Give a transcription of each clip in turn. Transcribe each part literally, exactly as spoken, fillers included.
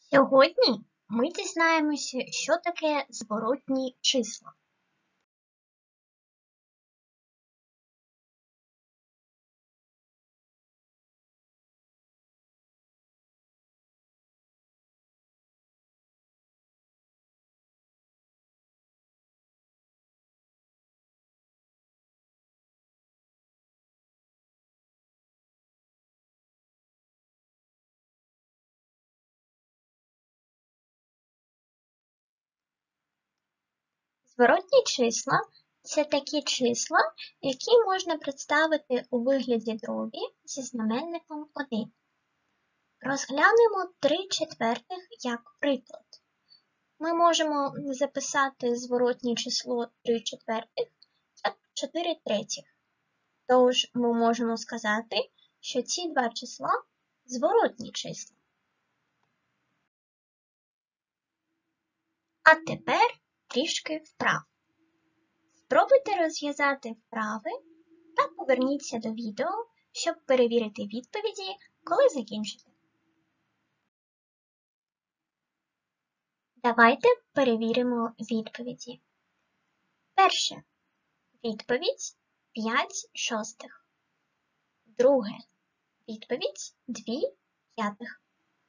Сьогодні ми дізнаємося, що таке зворотні числа. Зворотні числа – це такі числа, які можна представити у вигляді дробі зі знаменником один. Розглянемо три четвертих як приклад. Ми можемо записати зворотнє число три четвертих як чотири третіх. Тож ми можемо сказати, що ці два числа – зворотні числа. А тепер трішки вправ. Спробуйте розв'язати вправи та поверніться до відео, щоб перевірити відповіді, коли закінчите. Давайте перевіримо відповіді. Перше. Відповідь п'ять шостих. Друге. Відповідь дві п'ятих.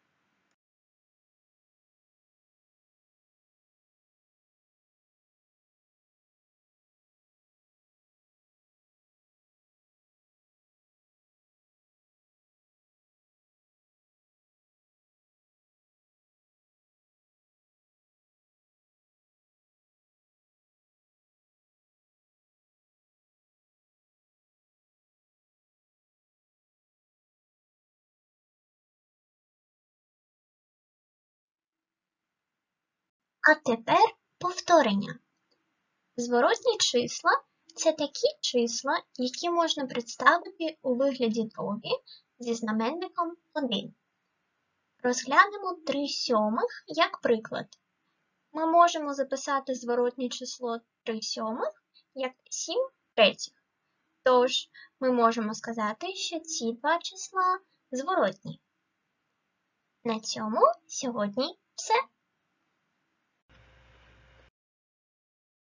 А тепер повторення. Зворотні числа – це такі числа, які можна представити у вигляді дробі зі знаменником один. Розглянемо три сьомих як приклад. Ми можемо записати зворотнє число три сьомих як сім третіх. Тож ми можемо сказати, що ці два числа зворотні. На цьому сьогодні все.